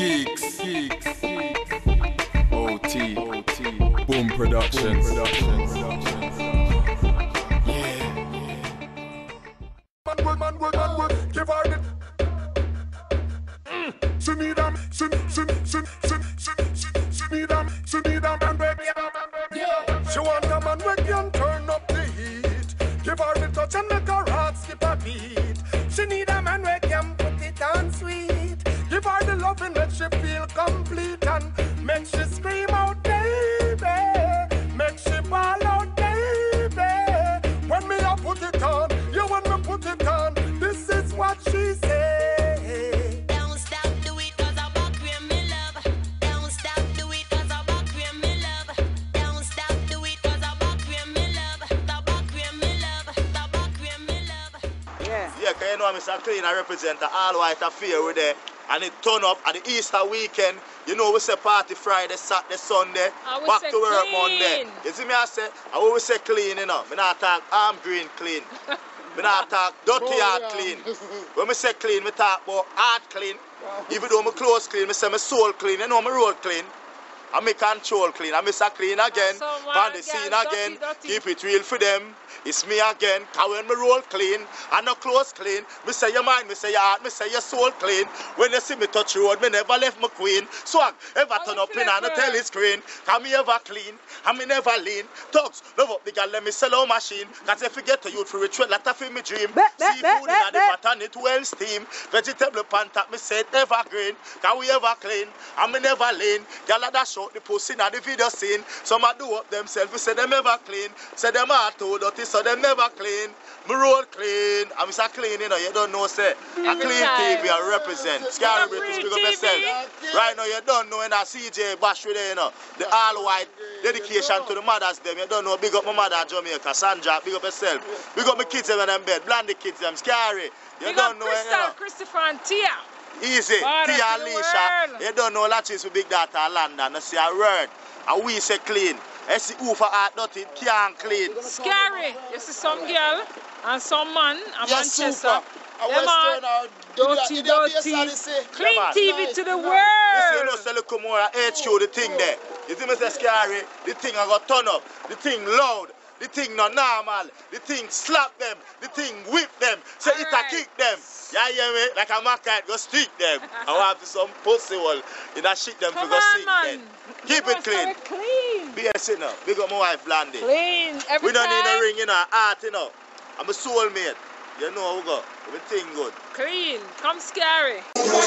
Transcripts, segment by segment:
Geeks. OT. Boom Productions. Man, give her it. She need them, and baby. She want a man who can turn up the heat. Give her the touch and make her heart skip a beat. She need a man who can put it on sweet. Give her the loving that she feel complete and make she scream out, baby. Make she ball out, baby. When me I put it on, you when me put it on. This is what she say. Don't stop, do it 'cause I back where me love. Don't stop, do it 'cause I back where me love. Don't stop, do it 'cause I back where me love. The back where me love. The back where me love. Yeah, because you know Mr. Clean, I represent the all-white affair with there. And it turn up at the Easter weekend. You know we say party Friday, Saturday, Sunday, back to work clean. Monday. You see me I say, I always say clean, you know. Me not talk arm green clean. Me not talk dirty heart clean. When me say clean, me talk about heart clean. Even though my clothes clean, me say my soul clean. You know my road clean. And me control clean. And me say clean again. On the scene again. Dirty. Keep it real for them. It's me again. Cause when me roll clean and no clothes clean, me say your mind, me say your heart, me say your soul clean. When you see me touch road, me never left my queen. Swag, ever turn up in and tell his screen. Cause me ever clean, and me never lean. Thugs, love up the girl, let me sell out machine. Cause if you get to youth for ritual, that of me dream. Seafood in the pot and it well steam. Vegetable pan tap, me said evergreen. Cause we ever clean, and me never lean. Girl that show the pussy in the video scene. Some a do up themselves, we say them ever clean. Say them are too dirty, so them never clean. Me road clean. I'm Mr. Clean, you know, you don't know, say. A clean TV I represent. Scary British, pick up yourself. Right now, you don't know, in a CJ Bash with you know. The all-white dedication to the mothers, them. You don't know, big up my mother at Jamaica, Sandra, big up yourself. Big up my kids them in them bed, Blondie kids them, Scary. You Big don't up know, Crystal, you know. Christopher and Tia. Easy. Father Tia to and the Alicia. world. You don't know, Latches with big daughter London. I say a word. And we say clean. I see who for art dirty, it can't clean. Scary. You see some girl and some man and Yes, Manchester. super. Them are dirty. Clean man. TV to the You see, you know, world. say look more at HQ, the thing there. You see me say Scary, the thing I got turn up, the thing loud, the thing not normal, the thing slap them, the thing whip them, say it a Alright. kick them. Yeah, hear me? Like a market, go stick them. I want to some pussy wall, you know, shit them to Come go on, sick man. them. Keep it clean. Clean. Be a sinner. Big up my wife, Blondie. Clean. Every We don't need time. a ring, you know, art, you know. I'm a soulmate. You know how we go. Everything good. Clean. Come Scary.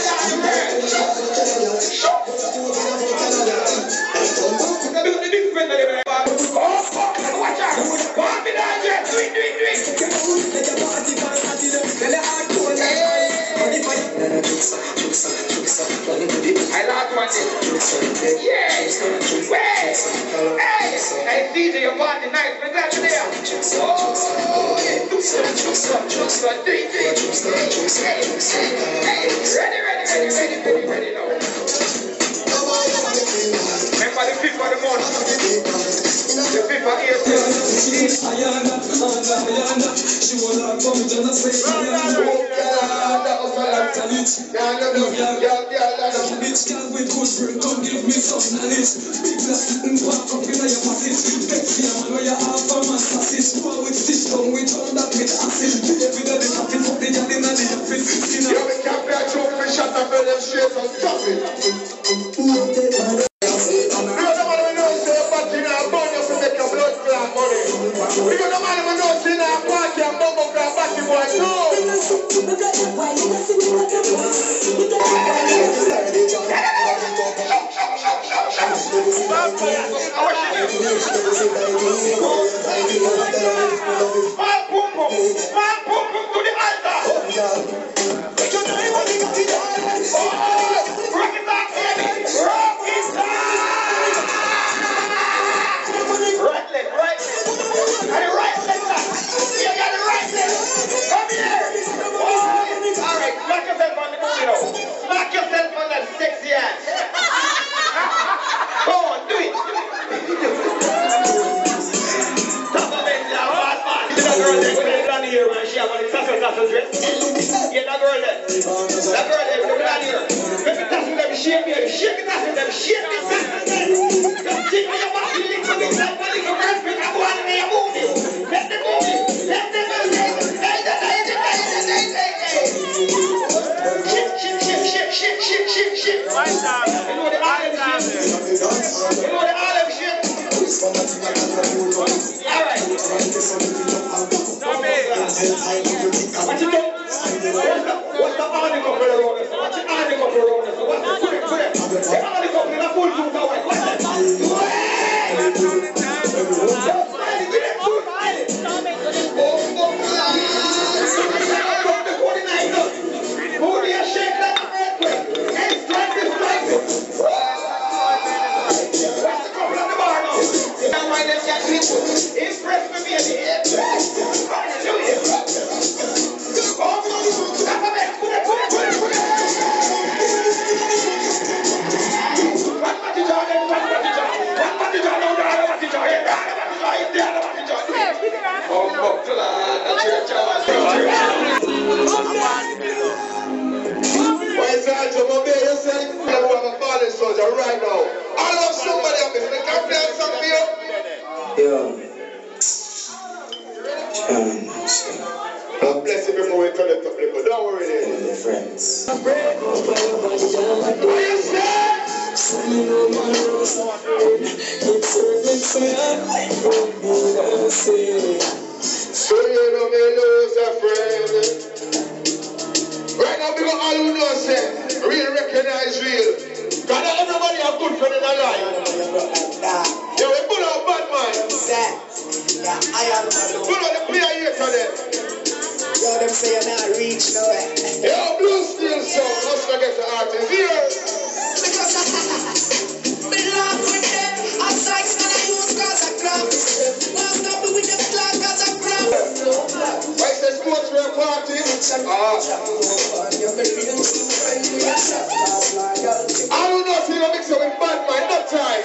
I like one thing. Yes. Wait. Hey, DJ, your party night. We're glad you're there. Oh, yeah. Ready now. Remember the 5th of the month. The 5th of April. That girl there, look at here. Let me touch with them, shake me, shake it, touch with them, shake it. Just take me about the little bit, that one little respect, I go on there, move it. Let them move it, let them move it. Shit. You know the Harlem shit? You know the Harlem shit? Alright. What you do? What's the article for the road? What's the article for the road? What's the article in a full suit? What's that? Impress me, baby. Hallelujah. Right now, I love somebody up here. Can play something here? Yeah. God bless you before we turn it up, people. Don't worry, there. Friends. What you say? So you know me lose a friend. Right now, because all you know say, real recognize real. God, everybody have good friend in their life. Yeah, we pull out bad man. Pull out the player here for them. Yo, them say you're not reach nowhere. Yo, Blue Steel song. Let's go get the artist here. Because I belong with them. I'm Sykes and I use cause I grab. Won't stop me with the clock cause I grab. Why is the sports wear party? I don't know if you're mixing with bad man, not time.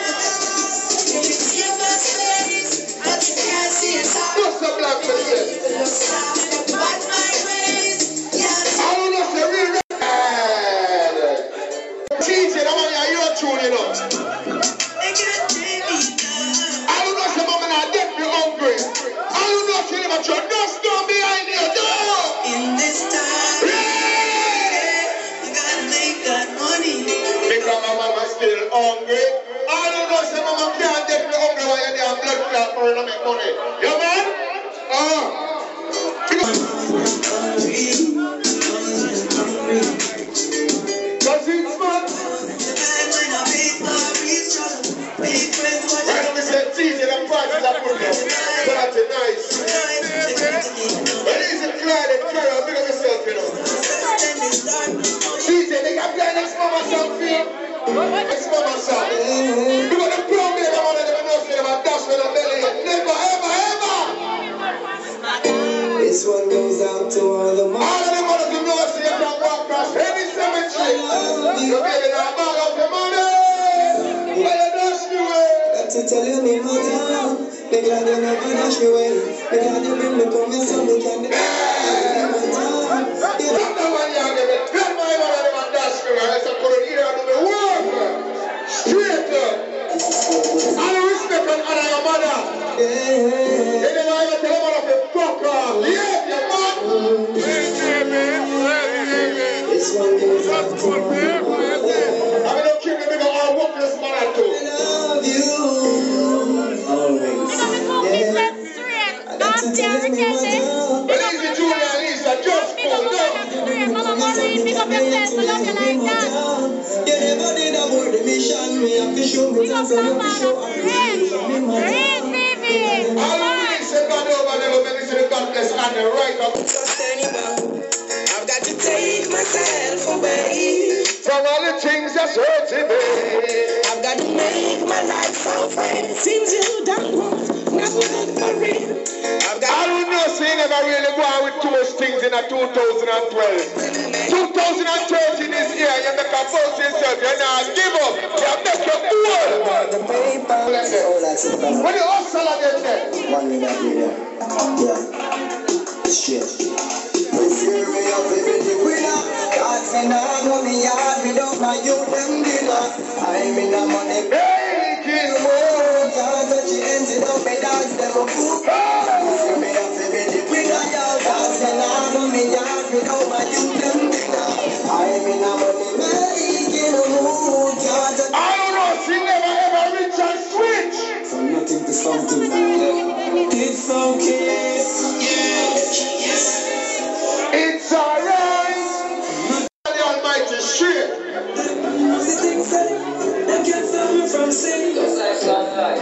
What's the black person? I don't know if you're real bad. TJ, that one you're tuning up. I don't know if your mama not dead, you're hungry. I don't know if you never tried. Just go behind you, no! In this time, you gotta make that money. Because my mama still hungry. I don't know if your mama can't get me hungry while you're there blood clot for her to make money. Yeah, man? Cause it's fun. Right now we say TJ, the prices are good now. So that's nice. But it's a Clyde and Carol, big up yourself, you know. TJ, they got blind next mama song for you. Next mama song. Because the problem is I want to never know if they have a dash with a belly. Never, ever, ever. This one goes out to all the All of them want to know if you can walk across any cemetery. You baby now bag up your money. Why you dash me away? Got to tell you me more time. They glad you never dash me away. They glad you bring me come here so we can That's the one you give me. Tell my mother never dash me away. I said, couldn't hear her do the work. Straight up. I respect and honor your mother. You never ever tell your mother to fuck off. Yeah, your man. This one goes out to all the mother. I'm going to kill the bigger all worthless mother too. I love you. Always. Yeah. I got to tell you me more time. But easy, Julia and Lisa, just pull down. You never did about the mission. Me have to show me time from your show. All the weeks they got over there, but maybe see the God bless and the right up. Trust anyone. I've got to take myself away from all the things that's hurting me. I've got to make my life so free. Things you don't want, not for real. I don't know, so you never really go on with too much things in a 2012. 2013 is here, you make a post yourself, you're not give up, you make your fool. When you hustle again there. 1 minute here. Yeah. It's shit. We fear me of living the winner. say now money yard without my youth them dinner. I'm in the money. Hey, kill more. Can't touch the engine up my dance them a fool. See me have to be the winner. Can't say now money yard without my youth them dinner. I'm in the money making a move. I don't know, she never ever reach and switch. From nothing to something. It's okay. It's alright. The Almighty shit. They can't stop me from singing. Just like sunlight.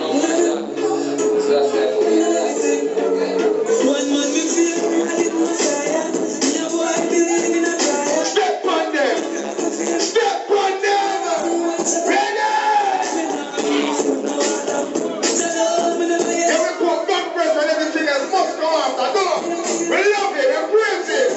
One man me feel I didn't Messiah. Now boy believe in a prayer. Step on them. Step on them. Ready? Yeah, we put back press and everything else must go after. Go. We love it. We praise it.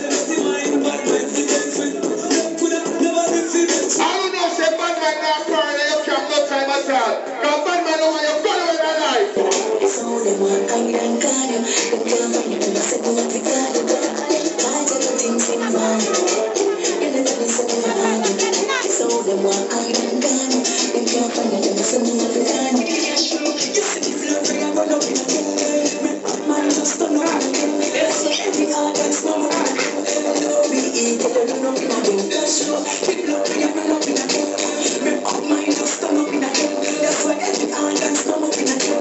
I don't know, say bad man not crying and you can't no time at all. Because bad man know when you're gone with their life. It's all them one kind and kind. Them can't find it unless they don't pick on it. Try to do things in mind. Anything is in my mind. It's all them one kind and kind. Them can't find it unless they don't pick on it. You see the flow where I run up in a king. Man just don't know how to do it. So every audience know what I do. We eat it, they run up in a king. That's true. The flow where I run up in a king. Man just don't know in a king. That's why every audience know up in a king.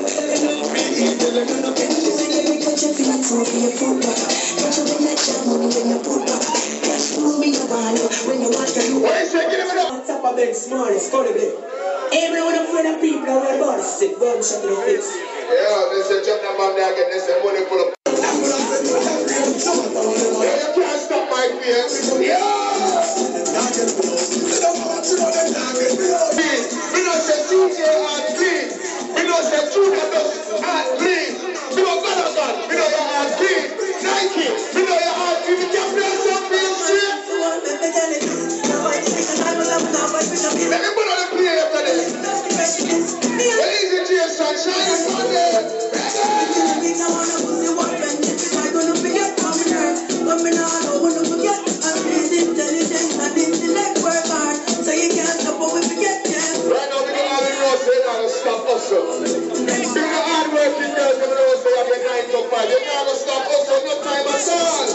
What is it? Give him it up. Top of bed, small, it's funny bit. Even when I'm afraid of people, I'm worried about sick, gunshot in the face. Yeah, they say jump that bomb there again. They say money full of. Yeah, you can't stop my fear. Yeah. We don't say DJ and clean. We don't say Junior does and clean. We don't got a gun. We know your heart clean. Nike. We know your heart clean. We can play something straight. Let me put on the play after this. Well, easy to your sunshine is on there. Right now, we don't have any roads saying that will stop us. Big hard working girls, they don't say I'm a 9 to 5. You're not going to stop us, no time at all.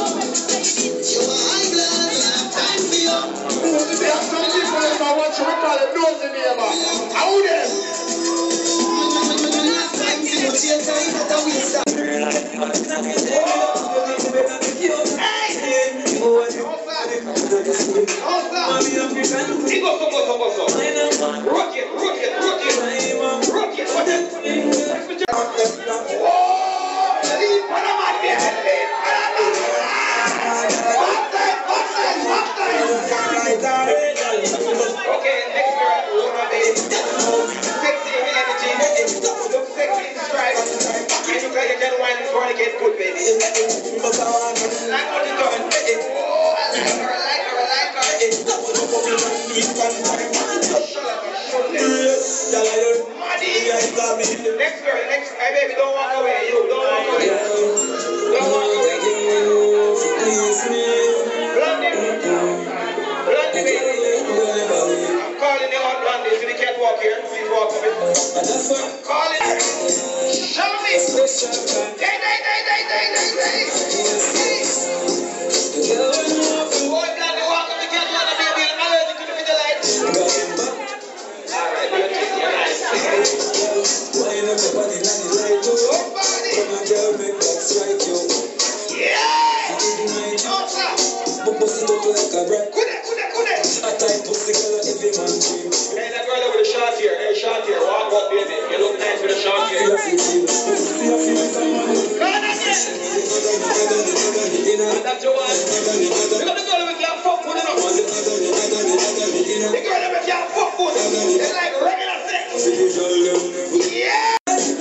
There are some people that I want you to call them nosy neighbor. How them? Next girl, next, hey baby, don't walk away, you, don't walk away. Don't walk away. Blondie, Blondie, baby. I'm calling you out, Blondie, so you can't walk here, please walk a bit. Calling her. Show me. Hey. Boy, Blondie, walk up, you can't walk a baby, I'm allergic to the light. Alright, you're just your eyes. Hey, that girl over the short hair, walk up, baby. You look nice with a short hair. Go on again. That's your one. Look at the girl with your fuck with enough. The girl with your fuck with. It's like regular sex. Yeah.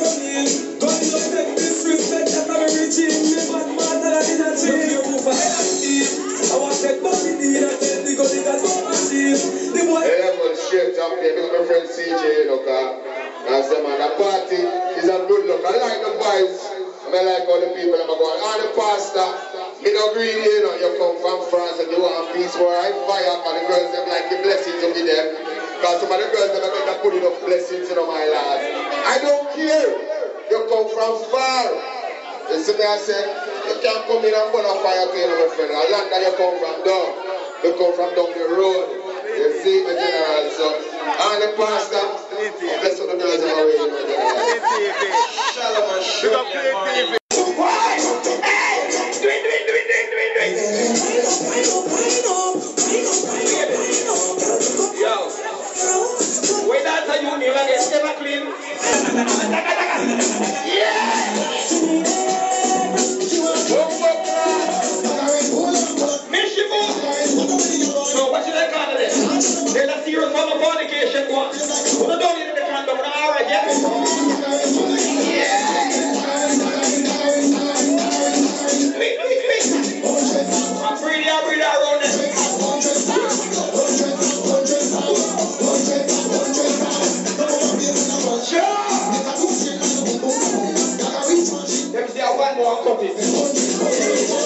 Straight up here, look at my friend CJ, look that's the man, the party is a good look. I like the vibes, I like all the people that are going, all the pastor, You don't agree, you know, you come from France and you want peace, war, I fire, and the girls them like the blessings to be there. Because some of the girls them are going to put enough blessings in my life. I don't care. You come from far. You see me, I said, you can't come in and burn a fire to you, my friend. I land that you come from down. You come from down the road. You see the general, so. And the pastor, bless all the girls in my way. Shalom and shalom. Yo, wait until you never get ever clean. Yeah! Mishibu! So what should I call this? There's a serious form of fornication one. We don't need the condom, we're alright, yeah? Yeah! I'm breathing around this. Let me see one more copy.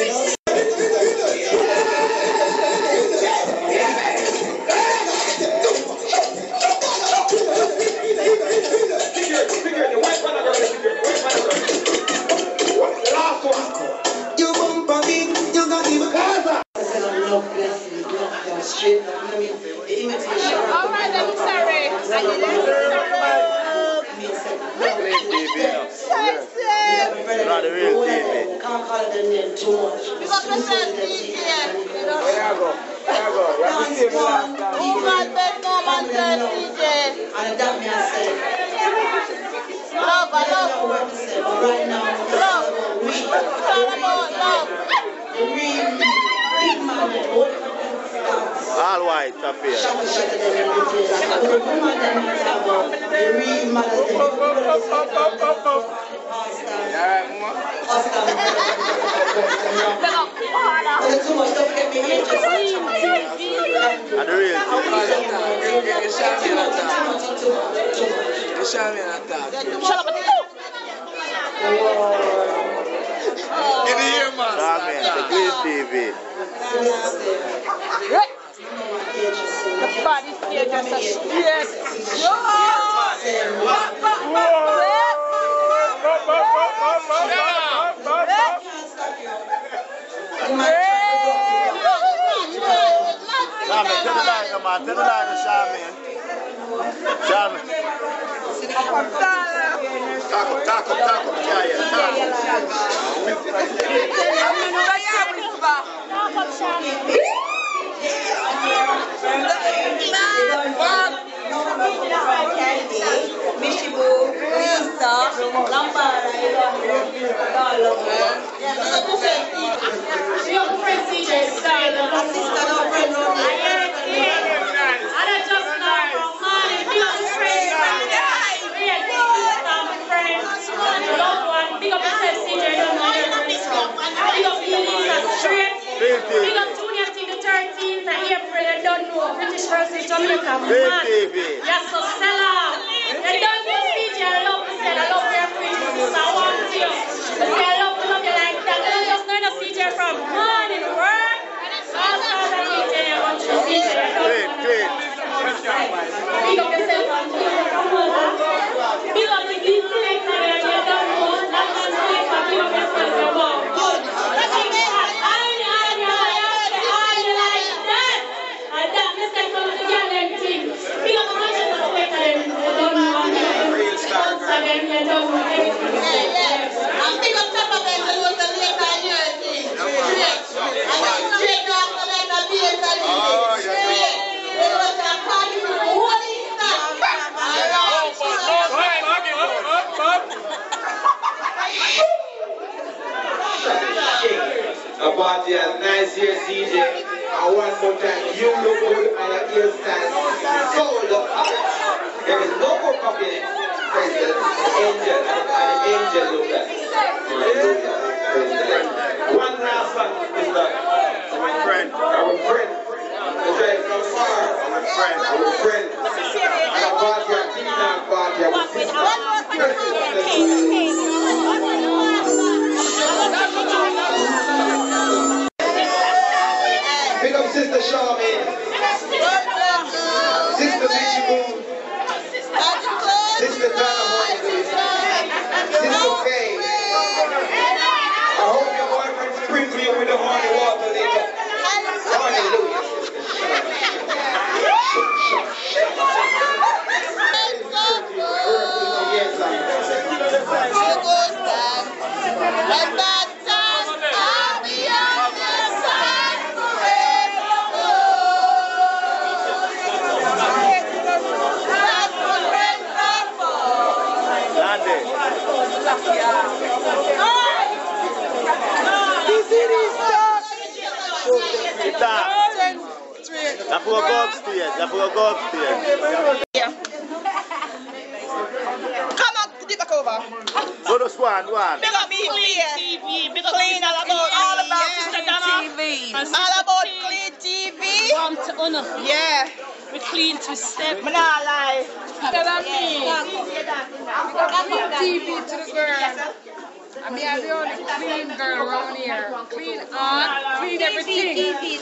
Alright, I'm sorry. Not the real TV. Can't call it the name too much. Because I said DJ. There you go. Who got that moment DJ? And that me I say, Love, I love. right now, Love. It's all about love. All white affair. And the real In the ear, man. the Green TV. The body stage just a straight. Shaman, tell the line, man. Tell the line, Shaman. Shaman. Talk up. Mishibu, Lisa, Lambada, your friend CJ started my sister, no friend, no I just know from money, big up his friends, loved one, big up yourself CJ, don't know big up Lisa Straight, big up Junior T, the 13th of April, I don't know, British versus Jamaica, man, yes, so sell out. I don't know CJ, I love you, I love your friends, I want you. I love you like that. I just know the CJ from morning work. All stars and DJ, I want you CJ. Big up yourself and big up the gift collector and you don't know. That man's collector, big up yourself and wow. Good. I like that. And that mistake from the girl and thing. Big up the Manchester collector and you don't know. Again, you don't know everything. I'm big up top of it, it was the later year thing. And then straight after that, the theater thing. It was a party for the whole Easter. A party as nice here, CJ. And one more time, you look good and your hairstyle sold out. There is no more copying it. Praise the angel and the angel look at. One last one, Mr. Our friend. The drive from far. Our friend. And a party, a Tina party. Sister Charmaine, Sister Bishop Moon, Sister Donna Hoyley, Sister Faye. I hope your boyfriend sprinkles you with the holy water later. Hallelujah. That's for a go upstairs. That's for a go upstairs. Come on, dip back over. So this one. Big up Clean TV. Big up Clean all about Sister Donna. All about Clean TV. Yeah. We clean to step. I'm not lie. Tell me. TV to the girl. I mean, I'm the only clean girl around here. Clean art, clean everything. Pick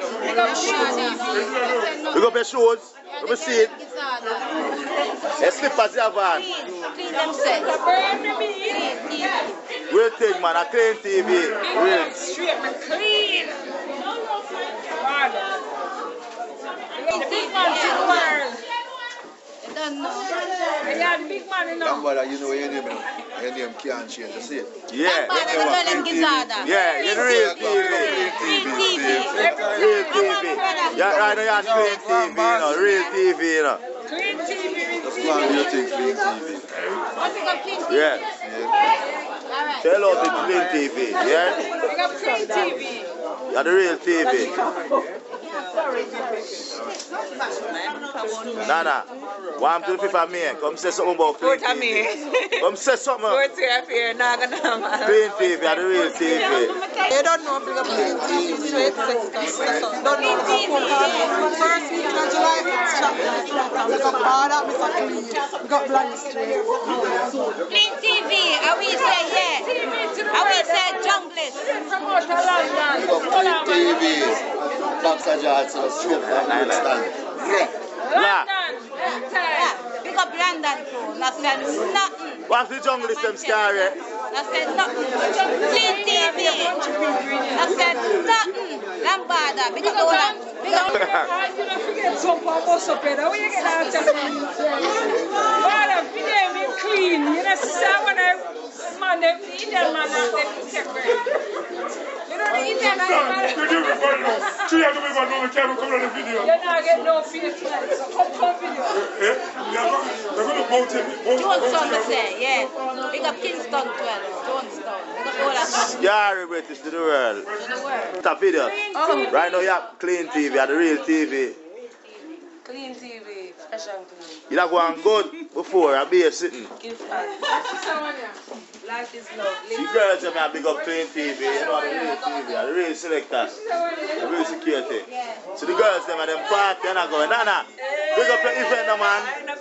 up your shoes. Let me see it. Your slippers you have on. Clean themselves. Real thing, man. A clean TV. Real. Straight, man. Clean. Big man to the world. I don't know. Yeah, big man enough. Lambada, you know your name, your name can't change, you see it? Yeah. Yeah, you're real TV. Real TV. Yeah, right now you're on clean TV, you know. Real TV, you know. Clean TV. That's why you think clean TV. Yeah. Tell us it's clean TV, yeah? Big up Clean TV. You're the real TV. Nana, one to the fifth of May. Come say something about clean TV. Come say something. Clean TV, you're the real TV. You don't know big up Clean TV. Straight don't know. First week of July, it's chocolate. We got Bada, we got Clean. We got Black Street. Clean TV, I will say yeah. I will say junglist. Clean TV. Boxer Johnson, a stroke that night stand. Big up London too. Not said nothing. What's the jungle system scary? Not said nothing. Clean TV. Not said nothing. Lambada. Big up all that. Big up. I didn't forget some purpose up here. Where you get that? Bada, video me clean. You know, someone man, the Indian man, they take away. You know the Indian man. She had to be one moment camera come on the video. You're not getting no face tonight, so come video. They're going to mount him. Jonestown, I say, yeah. Big up Kingston 12. Jonestown. Big up all that. You're British to the world. To the world. Top video. Right now you have clean TV, you have the real TV. Clean TV, fresh and clean. You not go on good before, I'll be here sitting. Give thanks. Life is lovely. You girls have a big up clean TV, you know the real TV, the real selector, the real security. So the girls them and them party and I go, Nana, big up your event, man.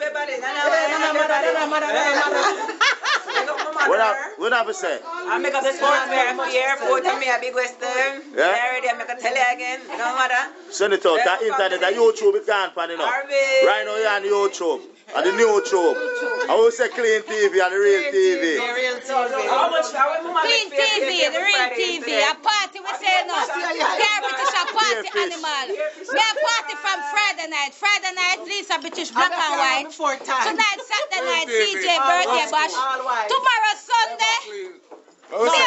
What have you said? I make up the sports wear I'm here, put me a big western. Yeah? Already I make a tell you again, no matter. Send it out, that internet, that YouTube, it can't find enough. Right now you're on YouTube, on the new YouTube. I will say clean TV and the real TV. The real TV. How much? Clean TV, the real TV. A party, we say no. They're British, a party animal. We are party from Friday night. Friday night, Lisa British, black and white. Tonight, Saturday night, CJ birthday bash. Tomorrow, Sunday. Later on.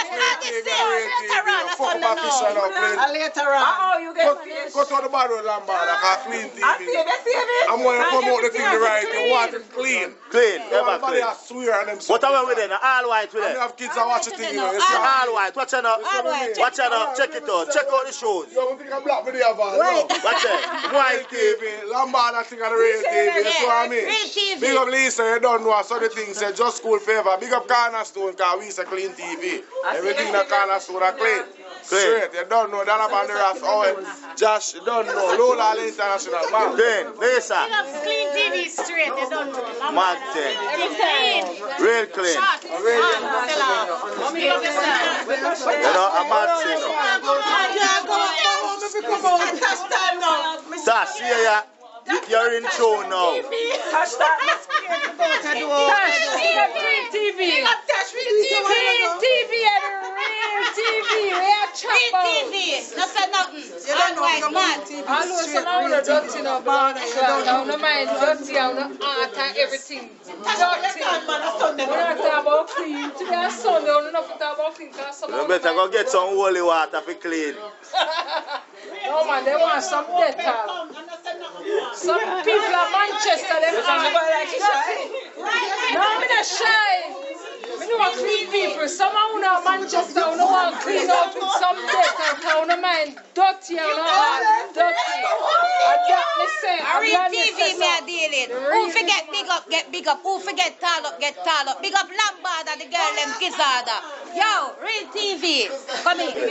Oh, you get Go to the barrel, Lambada, clean TV. I'm going to promote the thing right. You want it clean. Clean, ever Everybody clean. I swear on them. What are we with them? All white with I them. have kids that watch the thing, you know. You see All white, watch it up. Watch it up, check it out. Check out the shows. You don't think I'm black video, man? Watch it. White TV. Lambada thing on the real TV. You see what I mean? Real TV. Big up Lisa, you don't know. So the thing say just school favor. Big up Cornerstone, because we say clean TV. Everything that Cornerstone are clean. Straight, you don't know. That about the rest. Oh, Josh, you don't know. Lola International, man. Clean, Lisa. Clean TV straight, you don't know. Mad thing. Real clean. You know, a mad thing. Tash, yeah. You're in tune now. Tash, Clean TV. Clean TV and real TV. We are Real TV. No say nothing. Otherwise, mad. Always someone who dirty now, but I don't mind dirty, I don't art and everything. Dirty. We're not talking about clean. Today is Sunday, we're not talking about clean. You better go get some holy water for clean. No man, they want some Dettol. Some people at Manchester, they are dirty. No, I'm not shy. We don't want clean people. Some of them Manchester, we don't want clean out with some Dettol. We don't mind dirty, we don't want dirty. A real TV me a dealing. Who forget big up, get big up. Who forget tall up, get tall up. Big up Lambada, the girl them Gizzarda. Yo, real TV. Come in.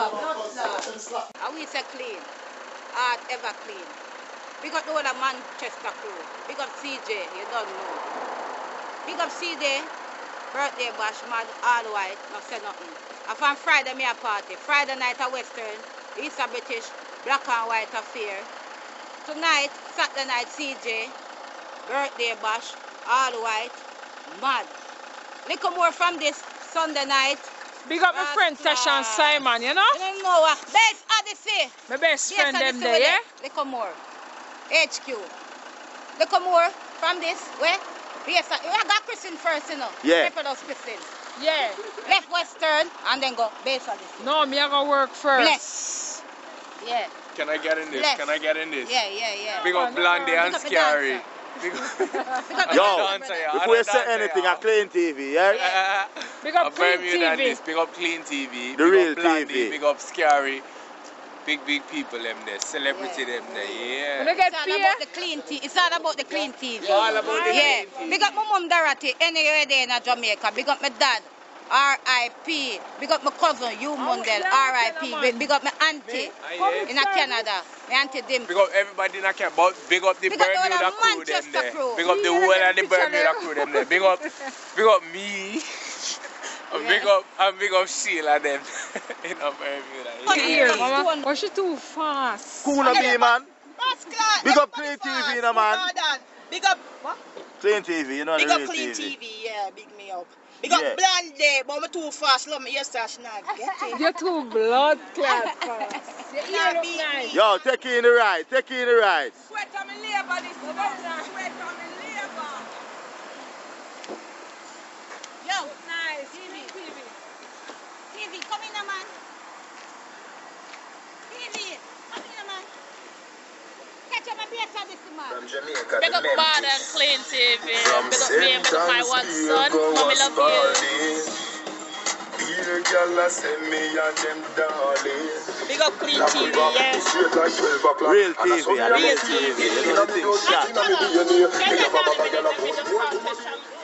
And we say clean. Art ever clean. Big up the whole of Manchester crew. Big up CJ, you don't know. Big up CJ. Birthday bash, mad, all white, no say nothing. And from Friday me a party. Friday night a Western, East a British, black and white affair. Tonight, Saturday night, CJ, birthday bash, all white, mad. Little more from this Sunday night. Big up my friend Tasha and Simon, you know? You don't know what? Best Odyssey. My best friend them there, yeah? Little more. HQ. Little more from this, where? Yes, I got Christian first, you know? Yeah. People those Christian. Yeah. Left Western and then go base Odyssey. No, me I go work first. Bless. Yeah. Can I get in this? Bless. Can I get in this? Yeah. Big up Blondie and Scary. Yo, if we say anything, a Clean TV, yeah? Big up Clean TV. Big up Clean TV. The big real up Blondie, TV. Big up Scary. Big people them there. Celebrity them there, yeah. It's all about the clean TV. It's all about the clean TV. It's all about the clean TV. Big up my mom Dorothy, anywhere there in Jamaica. Big up my dad, R.I.P. Big up my cousin, Hugh Mundell, R.I.P. Big up my auntie in Canada, my auntie Dim. Big up everybody in Canada, but big up the Bermuda crew them there. Big up the whole of the Bermuda crew them there. Big up me. Big up Sheila them in Bermuda. Why she too fast? Cool be, man. Big up Clean TV, you know, man. Big up what? Clean TV, you know, Big the up real Clean TV. TV, yeah, big me up. Big up Blondie, but I'm too fast, love me, yes, Tash, not get it. You're too blood clot fast. Your ear look nice. Yo, take it in the right, take it in the right. Sweat on my labor, this is sweat on my labor. Yo, nice. TV, come in, man. TV, come in, man. Catch up my BS on this, man. Big up Bad and Clean TV. Big up me and my one son. Mommy love you. Big up Clean TV, yes. Real TV, real TV. You know the thing shot.